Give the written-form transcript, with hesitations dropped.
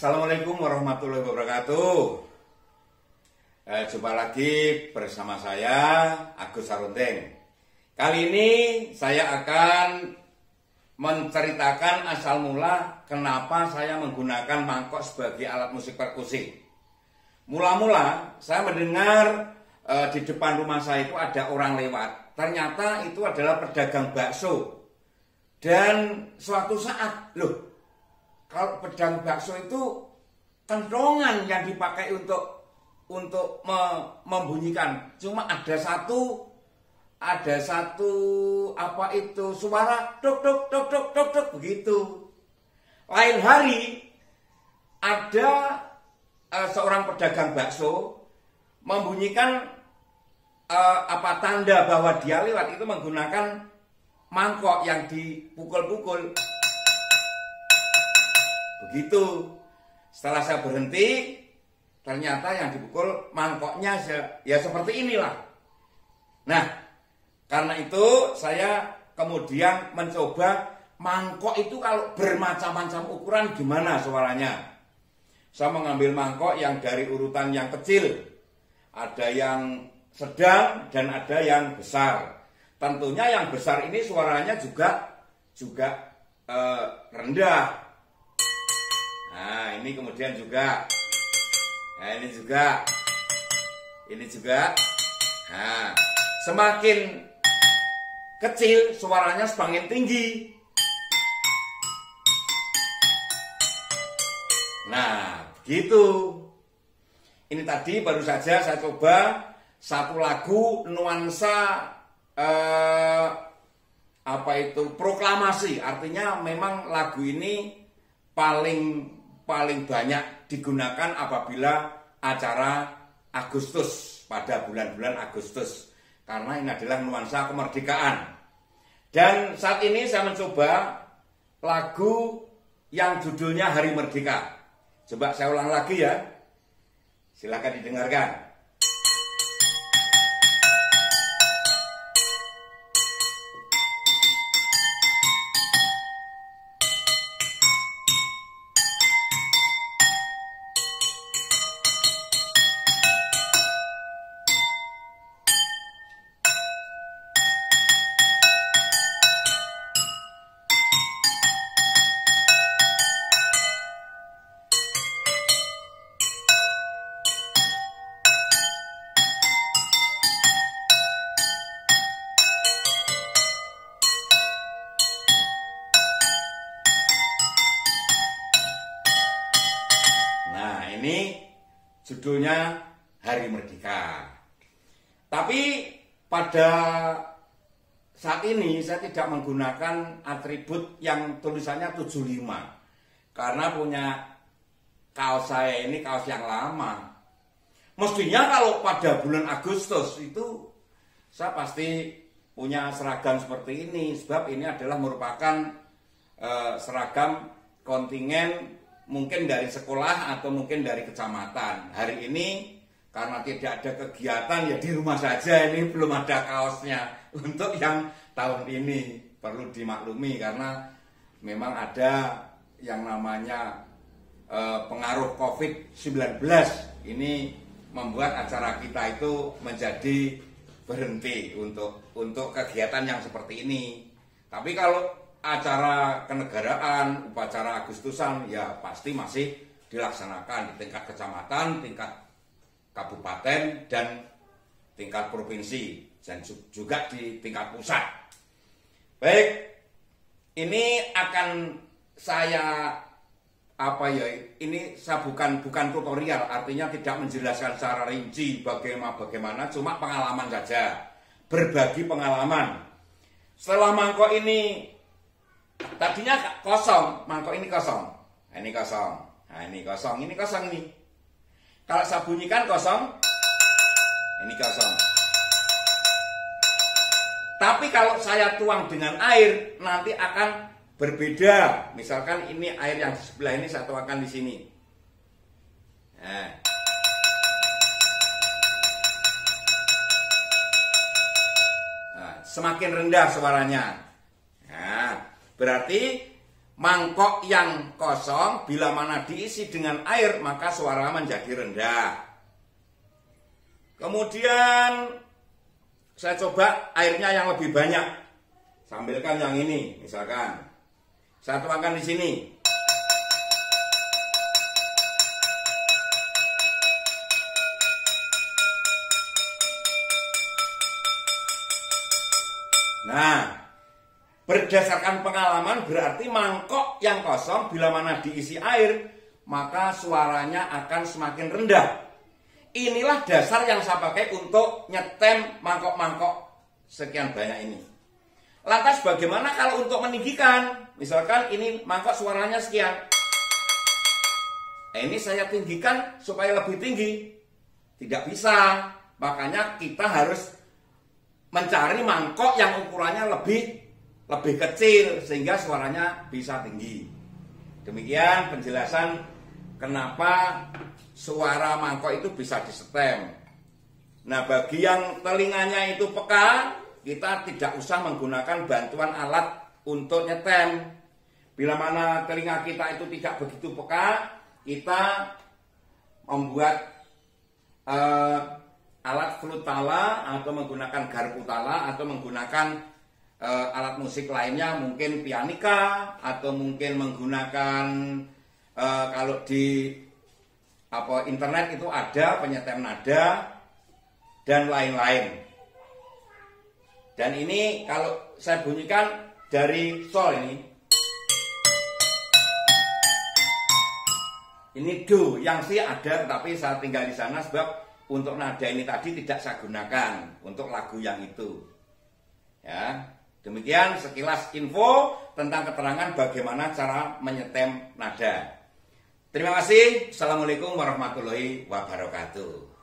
Assalamualaikum warahmatullahi wabarakatuh. Jumpa lagi bersama saya Agus Sarundeng. Kali ini saya akan menceritakan asal mula kenapa saya menggunakan mangkok sebagai alat musik perkusi. Mula-mula saya mendengar di depan rumah saya itu ada orang lewat. Ternyata itu adalah pedagang bakso. Dan suatu saat, kalau pedang bakso itu kentongan yang dipakai untuk membunyikan. Cuma ada satu apa itu suara dok dok dok dok dok dok begitu. Lain hari ada seorang pedagang bakso membunyikan tanda bahwa dia lewat itu menggunakan mangkok yang dipukul-pukul. Begitu. Setelah saya berhenti, ternyata yang dipukul mangkoknya ya seperti inilah. Nah, karena itu saya kemudian mencoba mangkok itu kalau bermacam-macam ukuran gimana suaranya. Saya mengambil mangkok yang dari urutan yang kecil, ada yang sedang dan ada yang besar. Tentunya yang besar ini suaranya juga rendah. Nah, ini kemudian juga. Nah, ini juga. Nah, semakin kecil suaranya semakin tinggi. Nah, begitu. Ini tadi baru saja saya coba satu lagu nuansa proklamasi. Artinya memang lagu ini paling banyak digunakan apabila acara Agustus, pada bulan-bulan Agustus, karena ini adalah nuansa kemerdekaan. Dan saat ini saya mencoba lagu yang judulnya Hari Merdeka. Coba saya ulang lagi ya, silakan didengarkan. Ini judulnya Hari Merdeka. Tapi pada saat ini saya tidak menggunakan atribut yang tulisannya 75. Karena punya kaos saya ini kaos yang lama. Mestinya kalau pada bulan Agustus itu saya pasti punya seragam seperti ini. Sebab ini adalah merupakan seragam kontingen mungkin dari sekolah atau mungkin dari kecamatan. Hari ini karena tidak ada kegiatan ya di rumah saja, ini belum ada kaosnya. Untuk yang tahun ini perlu dimaklumi karena memang ada yang namanya pengaruh COVID-19. Ini membuat acara kita itu menjadi berhenti untuk kegiatan yang seperti ini. Tapi kalau acara kenegaraan, upacara Agustusan ya pasti masih dilaksanakan di tingkat kecamatan, tingkat kabupaten, dan tingkat provinsi, dan juga di tingkat pusat. Baik, ini akan saya ini saya bukan tutorial, artinya tidak menjelaskan secara rinci bagaimana, cuma pengalaman saja, berbagi pengalaman. Setelah mangkok ini tadinya kosong, mangkok ini kosong. Nah, ini kosong. Nah, ini kosong. Ini kosong nih. Kalau saya bunyikan kosong, ini kosong. Tapi kalau saya tuang dengan air, nanti akan berbeda. Misalkan ini air yang sebelah ini saya tuangkan di sini. Nah. Semakin rendah suaranya. Nah, berarti mangkok yang kosong bila mana diisi dengan air maka suara menjadi rendah. Kemudian saya coba airnya yang lebih banyak. Sambilkan yang ini, misalkan saya tuangkan di sini. Nah, berdasarkan pengalaman berarti mangkok yang kosong bila mana diisi air maka suaranya akan semakin rendah. Inilah dasar yang saya pakai untuk nyetem mangkok-mangkok sekian banyak ini. Lantas bagaimana kalau untuk meninggikan? Misalkan ini mangkok suaranya sekian. Ini saya tinggikan supaya lebih tinggi. Tidak bisa. Makanya kita harus mencari mangkok yang ukurannya lebih kecil sehingga suaranya bisa tinggi. Demikian penjelasan kenapa suara mangkok itu bisa disetem. Nah, bagi yang telinganya itu peka, kita tidak usah menggunakan bantuan alat untuk nyetem. Bila mana telinga kita itu tidak begitu peka, kita membuat alat flutala atau menggunakan garpu tala atau menggunakan alat musik lainnya, mungkin pianika atau mungkin menggunakan kalau di internet itu ada penyetem nada dan lain-lain. Dan ini kalau saya bunyikan dari sol ini do, yang si ada tapi saya tinggal di sana sebab untuk nada ini tadi tidak saya gunakan untuk lagu yang itu. Ya, demikian sekilas info tentang keterangan bagaimana cara menyetem nada. Terima kasih. Assalamualaikum warahmatullahi wabarakatuh.